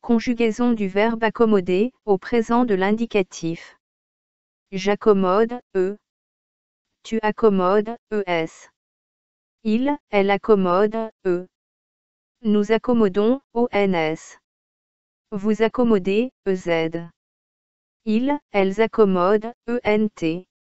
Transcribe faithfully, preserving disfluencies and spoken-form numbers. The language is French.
Conjugaison du verbe accommoder au présent de l'indicatif. J'accommode, e. Tu accommodes, es. Il, elle accommode, e. Nous accommodons, ons. Vous accommodez, ez. Ils, elles accommodent, ent.